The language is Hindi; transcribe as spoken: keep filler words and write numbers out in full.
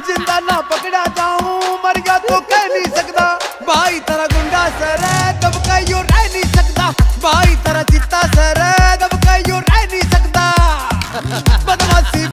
जिंदा ना पकड़ा जाऊं, मर गया तो कह नहीं सकता भाई तेरा गुंडा सर